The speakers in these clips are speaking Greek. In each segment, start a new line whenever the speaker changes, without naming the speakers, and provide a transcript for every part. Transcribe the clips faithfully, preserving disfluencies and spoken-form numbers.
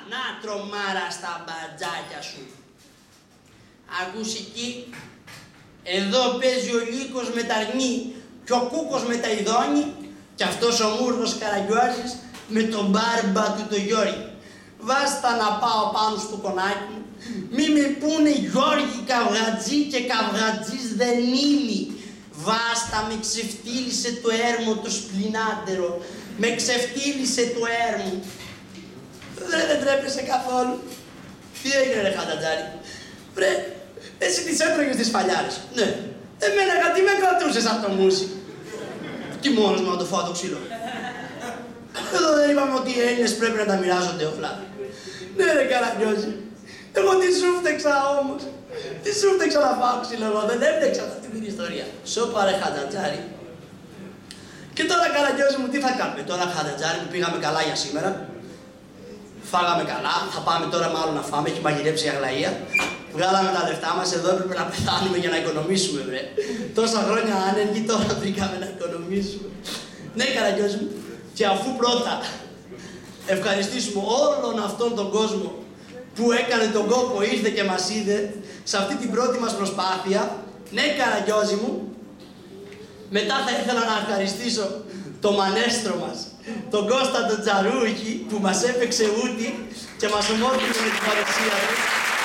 να τρομάρα στα μπατζάκια σου. Ακούς εκεί, εδώ παίζει ο Λύκος με τα αρνί και ο Κούκος με τα ειδώνει και αυτός ο Μούρδος Καραγκιόζης με τον μπάρμπα του το Γιώργη. Βάστα να πάω πάνω στο κονάκι μου, μη με πούνε Γιώργη καυγατζή και καυγατζής δεν είμαι. Βάστα με ξεφτύλισε το έρμο το σπλινάντερο, με ξεφτύλισε το έρμο. Ρε, δεν τρέπεσαι καθόλου. Τι έγινε ρε Χατατζάρη. Βρε, εσύ τις έτρωγες τις φαλιάρες. Ναι. Εμένα γιατί με κρατούσες από το μουσι. Τι μόνος μου να το φάω το ξύλο. Εδώ δεν είπαμε ότι οι Έλληνες πρέπει να τα μοιράζονται όλα. Ναι ρε Καραγκιόζη. Εγώ τι σου φταίξα όμως. Τι σου φταίξα να φάω ξύλο εγώ. Δεν έφτεξα αυτή την ιστορία. Σώπα ρε Χατατζάρη. Και τώρα Καραγκιόζη μου τι θα κάνουμε. Τώρα Χατατζάρη μου πήγαμε καλά για σήμερα. Φάγαμε καλά, θα πάμε τώρα μάλλον να φάμε, έχει μαγειρέψει η Αγλαία. Βγάλαμε τα λεφτά μας, εδώ έπρεπε να πεθάνουμε για να οικονομήσουμε, βρε. Τόσα χρόνια άνεργοι, τώρα βρήκαμε να οικονομήσουμε. Ναι, Καραγκιόζη μου, και αφού πρώτα ευχαριστήσουμε όλον αυτόν τον κόσμο που έκανε τον κόπο, ήρθε και μας είδε, σε αυτή την πρώτη μας προσπάθεια, ναι, Καραγκιόζη μου, μετά θα ήθελα να ευχαριστήσω το μανέστρο μας, τον Κώστα τον Τζαρούχη, που μας έπαιξε ούτη και μας ομόρφωσε με την παρουσία του.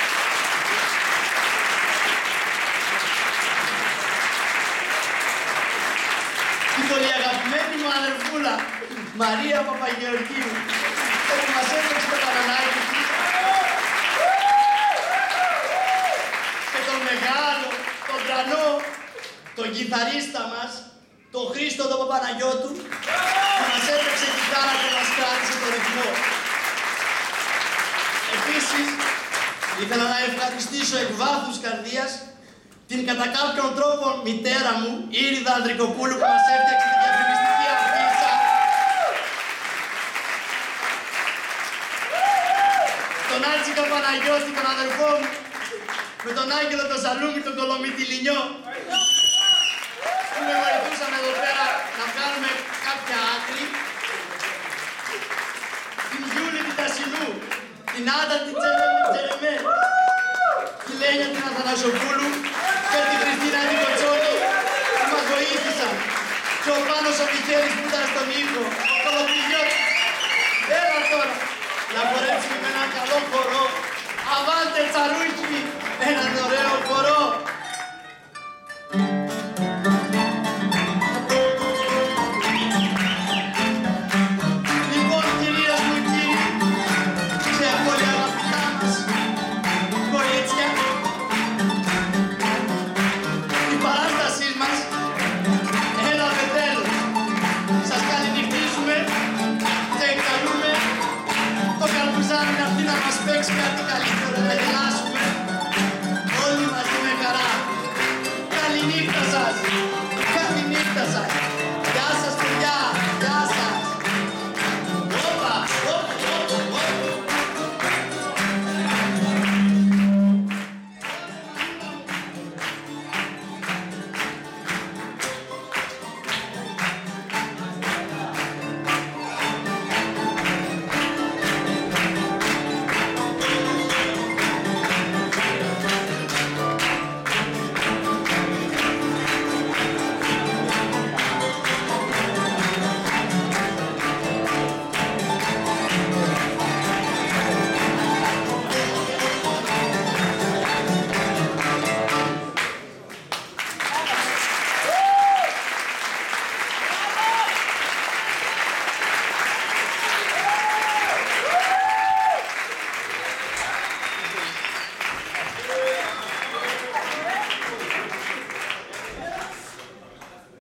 Την πολύ αγαπημένη μου αδερφούλα, Μαρία Παπαγεωργίου, που μας έπαιξε το κανονάκι του. Και τον μεγάλο, τον τρανό, τον κιθαρίστα μας, τον Χρήστο τον Παπαναγιώτου, που μας έπαιξε κιθάρα και μας κράτησε το ρυθμό. Επίσης, ήθελα να ευχαριστήσω εκ βάθους καρδίας την κατά κάποιον τρόπο μητέρα μου, Ήριδα Ανδρικοπούλου, που μας έφτιαξε τη διαφημιστική αφίσα. Τον Άλτσι Καπαναγιώτη, τον αδερφό μου, με τον Άγγελο τον Σαλούμι, τον Κολομητηλινιό, που με βοηθούσαν εδώ πέρα να κάνουμε κάποια άκρη. Την Γιούλη την Τασινού, την Άντα την Τζερεμέ, τη Λένια την Αθανασοπούλου και την Χριστίνα την Κοτσόνη που μας βοήθησαν. Και ο Πάνος ο Μιχέλης που ήταν στον ήχο, ο Κολοπηλιώτης. Έλα τώρα, να μπορέσουμε με έναν καλό χορό. Αβάντε Τσαρούχη, έναν ωραίο χορό. Να έρθει να μας παίξει κάτι καλύτερο, να γελάσουμε.